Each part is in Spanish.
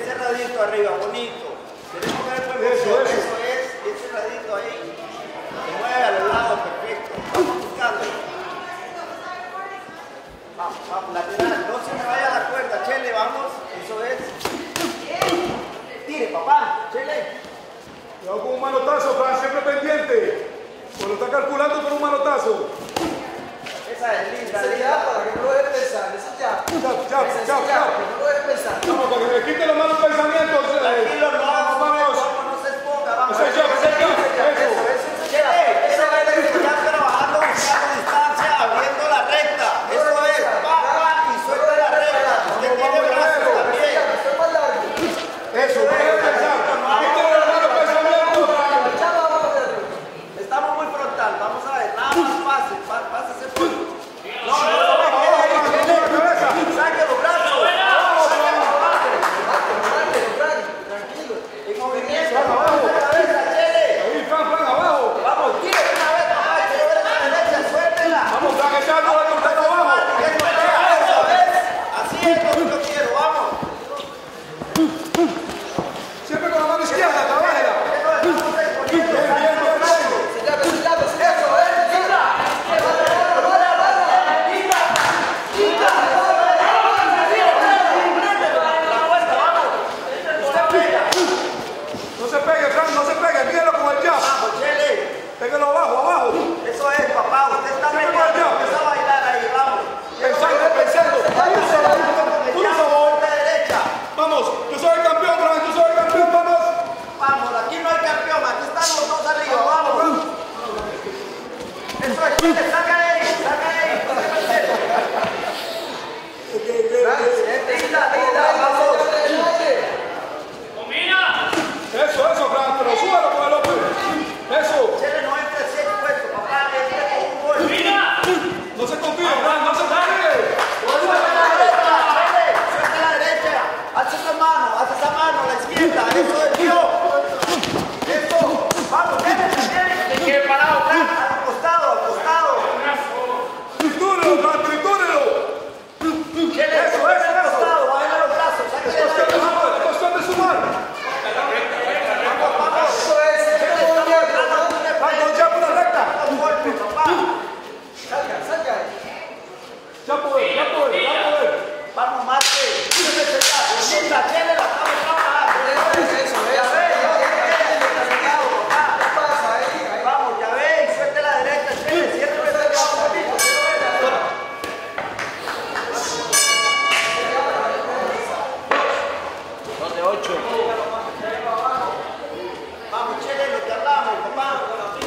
cerradito arriba, bonito. Tenemos que ver buen boxeo. Eso es cerradito ahí. Se mueve a los lados, perfecto. Vamos buscando. Vamos, vamos, lateral. No se me vaya la cuerda, Chele, vamos. Eso es. Tire, papá, Chele. Cuidado con un manotazo, Fran, siempre pendiente. Cuando está calculando con un manotazo. Esa es linda. Esa ya, para que no lo deje pensar. Esa ya. Ya, Que no lo deje pensar. Vamos, para que me quite los malos pensamientos. Tranquilo, no se exponga, vamos. Eso. Chele, esa es la que ya trabajando, buscando distancia, abriendo la recta. Eso es, va, y suelta la recta. Usted tiene brazo también. Eso es. Estamos muy frontal, vamos a ver, nada más pásese por. No, saque los brazos. Tranquilo. En movimiento, abajo la cabeza, Chele. Ahí, Fran, abajo. Vamos, tire una vez, papá, quiero ver la derecha, suéltela. Vamos, Fran, echando el contacto abajo. Eso es, así es lo que yo quiero, vamos. Siempre con la mano izquierda, trabájela. No se pegue, Fran, no se pegue, míralo con el jab. Vamos, Chele. Péguelo abajo. Eso es, papá, usted está metiendo, empieza a bailar ahí, vamos. Pensando. Por favor. La derecha. Vamos, tú soy el campeón, Fran, tú soy el campeón, vamos. Vamos, aquí no hay campeón, aquí están los dos arriba, vamos. Eso es, Chele, saca de ahí. Vamos. Eso, Fran, pero súbalo con el otro. Eso. Chele, no entre así puesto, papá, entre con un gol. No se confíe, Fran, no se confíe. Suelta la derecha, haz esa mano, a la izquierda, eso es Dios. Eso, vamos, te quiere parado, al costado. Tritúrelo, Fran, tritúrelo. Chele, eso, al costado, baja los brazos, saque de Es cuestión de sumar. Fran, con jab una recta. golpe, papá. Salga ahí. Ya poder. Vamos, Marte. Mira, Chele, la estamos trabajando. Vamos, ya ven, suelte la derecha, Chele, cierre el brazo. Dos de 8. Vamos, Chele, lo que hablamos, papá.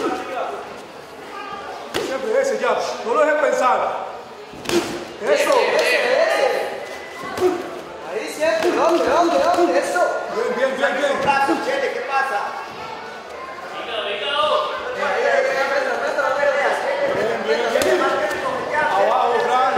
Siempre ese jab, no lo dejes pensar. Eso. Ahí siempre. ¿Dónde? Eso. Bien. Brazo, Chele, ¿qué pasa? Abajo, Fran.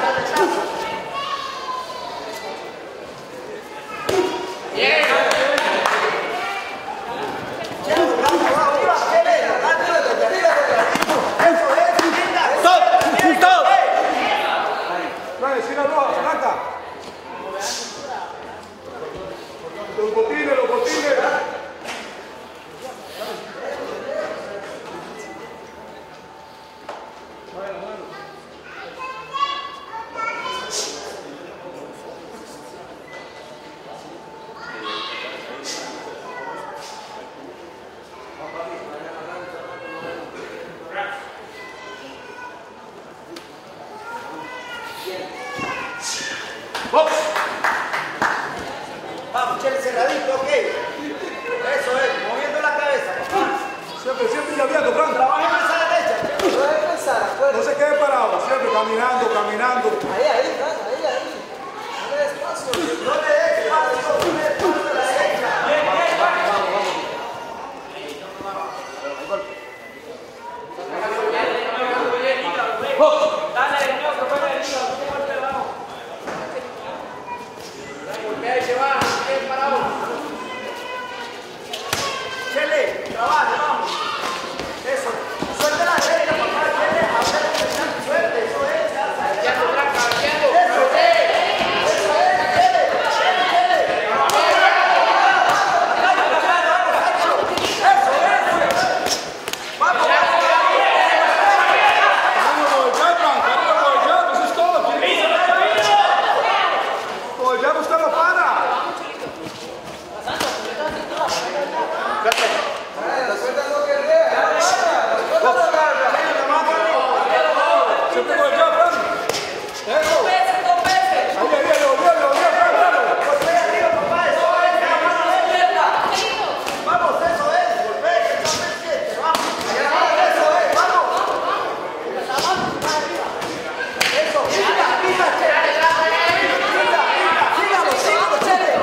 Fran, esquina roja, blanca. Los botines. Box. Vamos, Chele, cerradito, ok. Eso es, moviendo la cabeza, papá. Siempre llaveando, Fran. Trabaja en esa derecha. No lo deje pensar, No acuérdate. se quede parado, siempre caminando. Ahí, Fran, ahí. Dale despacio. No le des espacio, no le des espacio a la derecha. Chele, trabaja, vamos. Eso. Suelta la derecha, papá, Chele. Suerte, eso es. Eso es. Chele. Suelta lo que vea. Suelta la garra. Siempre con el jab, Fran. Eso. Dos veces. Ahí, Fran, claro. Golpea arriba, papá, eso es. Vamos, eso es. Golpea, que no me siente. Vamos. Eso es, vamos. Eso, pisa, sígalo, chile.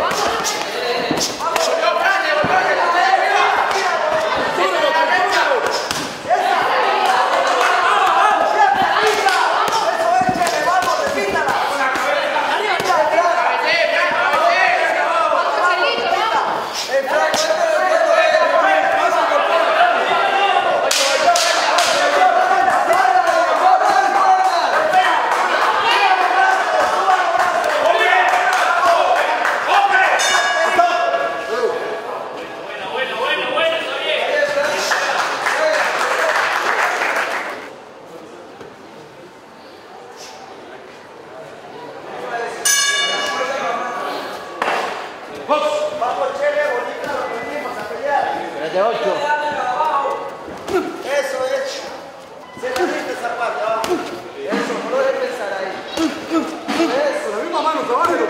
Vamos, Chele, bonita, nos venimos a pelear. 3-8. Eso es. Se repite esa parte, vamos. Eso, no lo dejes pensar ahí. Eso. Con la misma mano, trabájelo.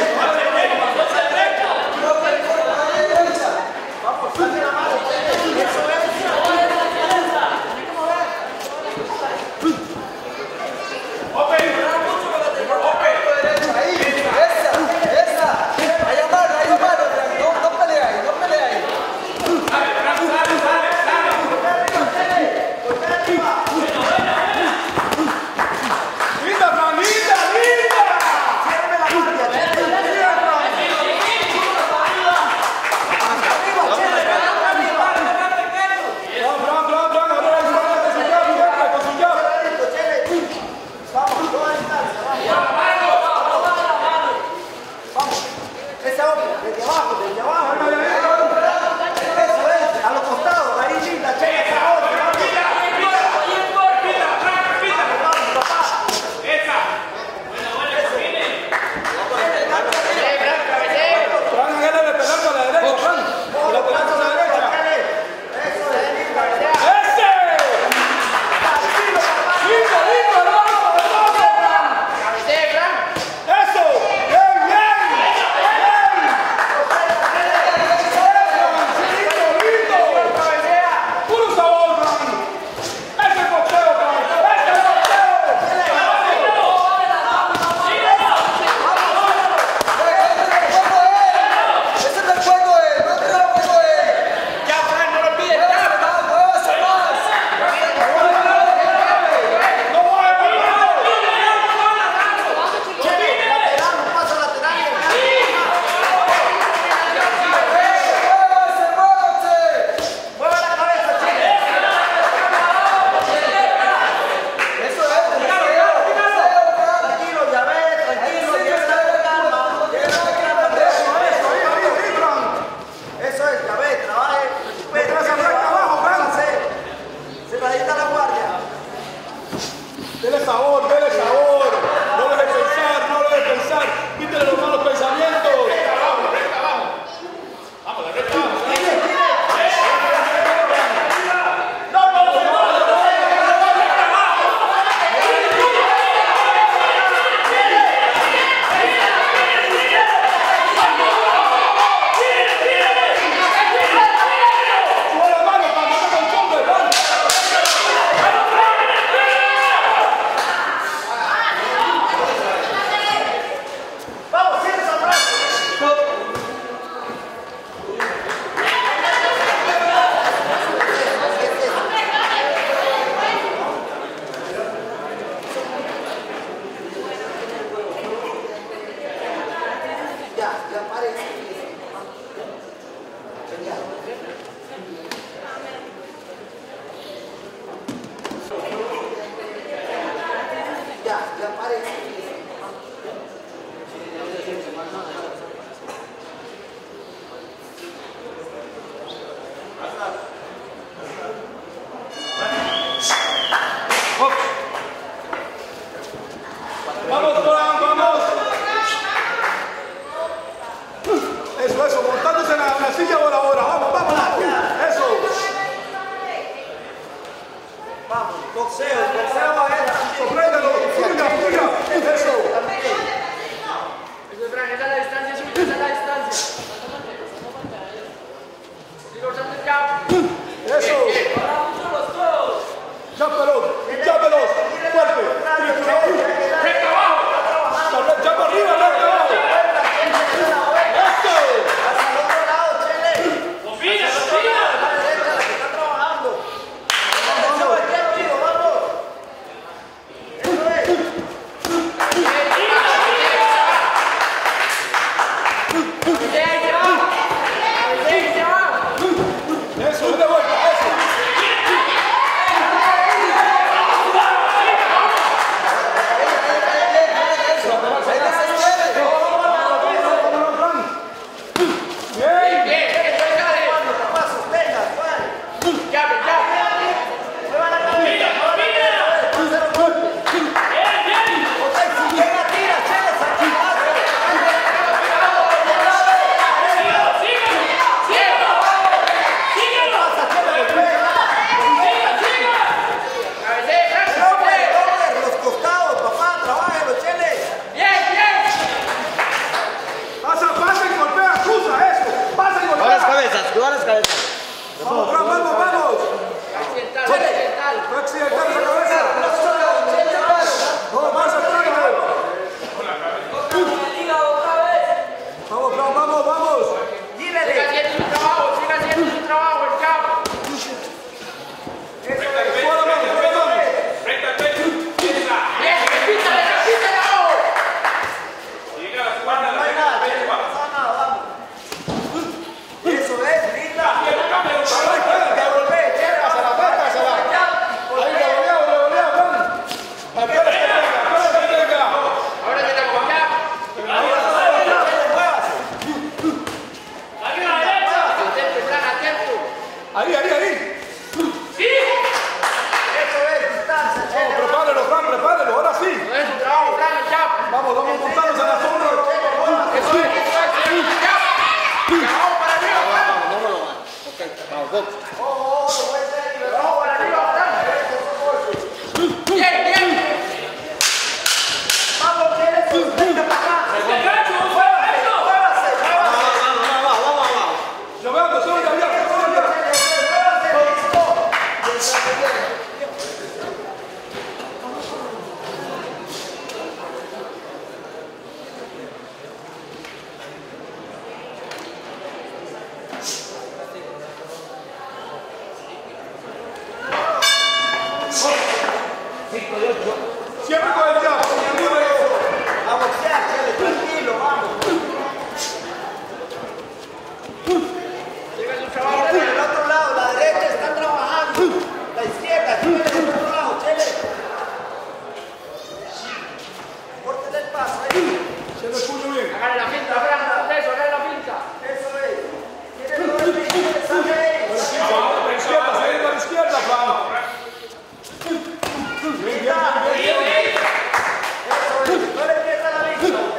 Vamos, saque la mano, Chele. Eso es. Ahí. Esa. Ahí amarra, no pelea ahí, no pelea ahí. Recta abajo. Chapa arriba, recta abajo. Esto. Hacia el otro lado, Chele. Confía, A confía. la derecha, la que está trabajando. Atención, aquí arriba, vamos. Eso es. Eso, de vuelta, eso. Bien. Papá, sostenga, suave. Mueva la cabeza. Hacer un golpe. Ok, si llega, tira, Chele, saca el brazo. Pasa, Chele, golpea. Doble, los costados, papá, trabájalo, Chele. Pasa y golpea, cruza, eso. Pasa y golpea. Cuidado las cabezas, cuidado las cabezas. Vamos, Fran, vamos. Chele. No accidentar esa cabeza. No, más atrás. Vamos, Fran, vamos. Gírele. Fuera, vamos. Recta al pecho. Esa. Llega a la No espalda. hay nada, Chele, no pasa nada, vamos. Eso es, linda. Cámbialo. Que golpee, Chele, hacia la puerta, hacia la puerta. Ahí, revolea, Fran. Espérate que venga. Muévase. Arriba a la derecha. Ahí. Sí. Eso es, distancia, Chele. Prepárelo, Fran, ahora sí. Vamos montarnos en la sombra. Puede ser liberado para arriba. Vamos, Chele, sostenga para acá. Gancho, muévase. Muévase. Yo veo, solo ya. Muévase, listo. Siempre con el jab. A boxear, Chele, tranquilo, vamos. Chele, del otro lado, la derecha está trabajando. La izquierda, Chele, del otro lado, Chele. Córtele el paso, Se lo escucho bien. Eso es. Tiene todo el piso, sale ahí. A la izquierda, Fran. Bien. Eso es, no le pierda la vista.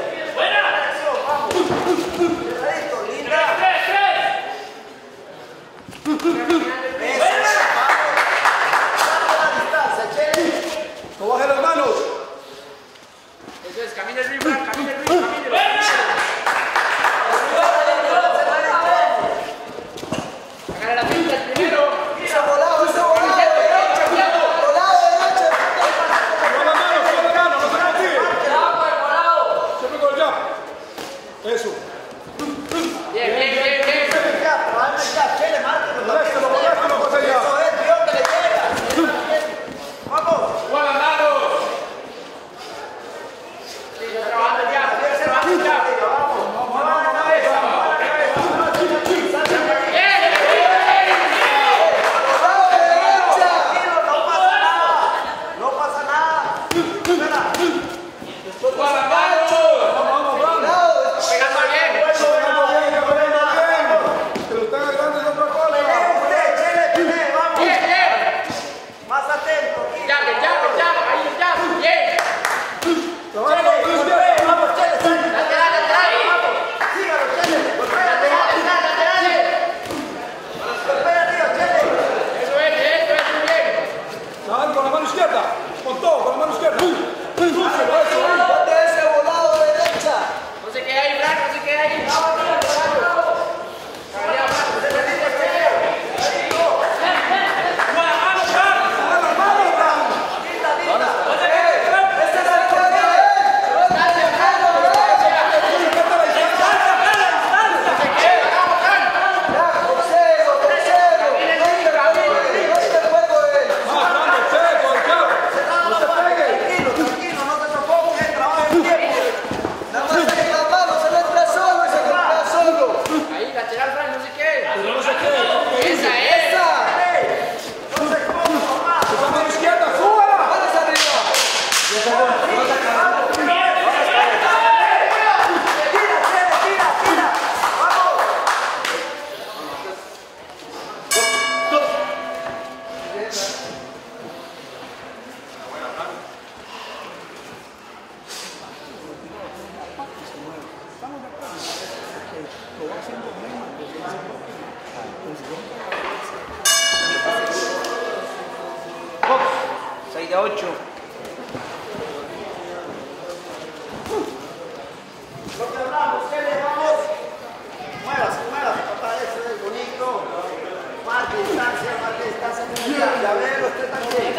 sigue 8. Lo que hablamos, ¿qué le vamos? Muévase, papá, eso es bonito. Más distancia, ya veo, usted también.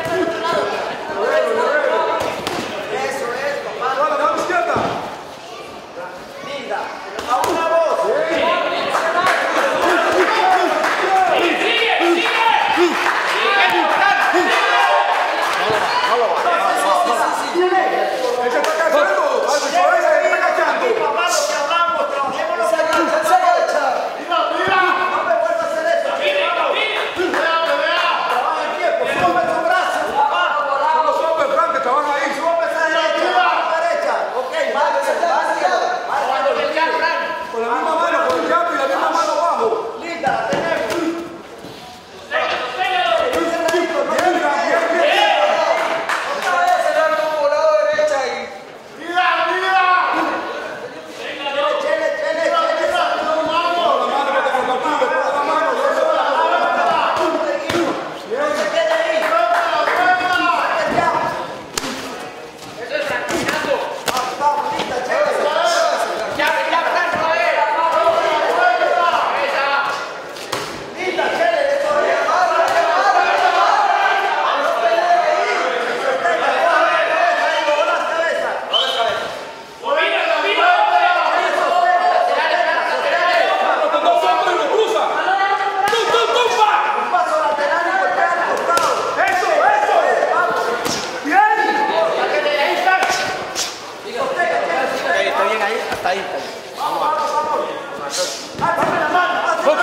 Eso es, papá. ¡Toda la mano izquierda! Linda, a una voz. ¡Ella está cachando! ¡Árbitro, ella está cachando! Papá, lo que hablamos, trabajemos los que hablamos. No me vuelvas a hacer eso. Trabaja el tiempo, sube tu brazo, papá. Son los hombres, Frank, que trabajan ahí. Sube esa derecha, ok, Con la misma mano, con el jab y la misma mano abajo. linda, la tenemos. Otra vez el arco volado derecha y... Chele. Toda la mano que te compartí, toda la mano. No se quede ahí. Vamos, linda, Chele. Linda, Chele, eso es. Con dos hombres y lo cruza. Un paso lateral y golpea al costado. ¡Eso! ¡Bien! Está bien ahí, hasta ahí. Vamos. Pásame la mano.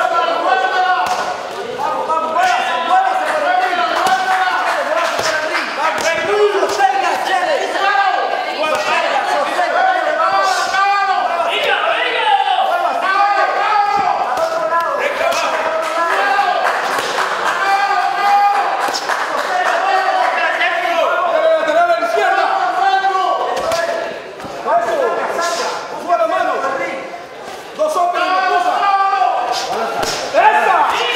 Vamos, muévase por el ring. Sostenga, Chele. Sostenga, Chele, vamos. Al otro lado. Lateral a la izquierda. Eso. Sube la mano. Dos hombres y lo cruza. ¡Esa!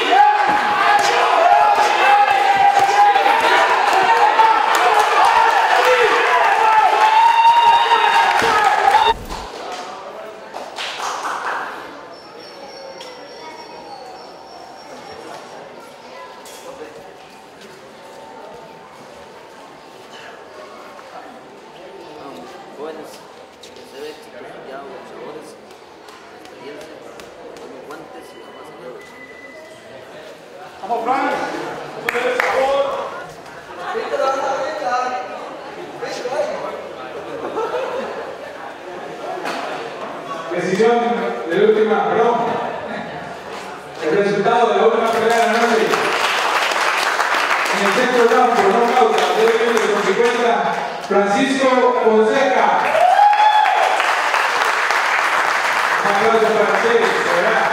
Jóvenes, se ve chicos ya boxeadores, experiencia, con los guantes y los pasadores. Vamos, Frank. Súbele el sabor. Decisión de la última, perdón. El resultado de la última pelea de la noche. En el centro round por nocaut, con 50, Francisco Fonseca. Un aplauso para ustedes, de verdad.